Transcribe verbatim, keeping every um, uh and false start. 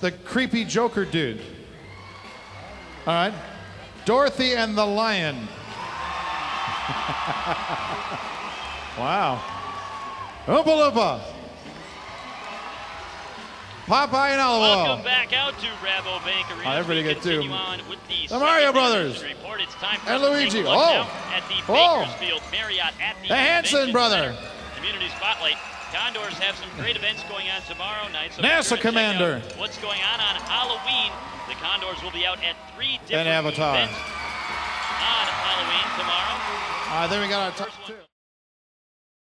the creepy Joker dude. All right. Dorothy and the Lion. Wow. Oompa Loompa. Popeye and Oliver. Welcome back out to Rabobank Arena. Oh, everybody get two. On with the, the Mario Brothers. Report. It's time for and us Luigi. To take a look Oh. now at the Oh. Bakersfield Marriott at the The Hanson brother. Center. Community Spotlight. Condors have some great events going on tomorrow night. So NASA Commander. What's going on on Halloween? The Condors will be out at three different and Avatar. events on Halloween tomorrow. All right, then we got our top two.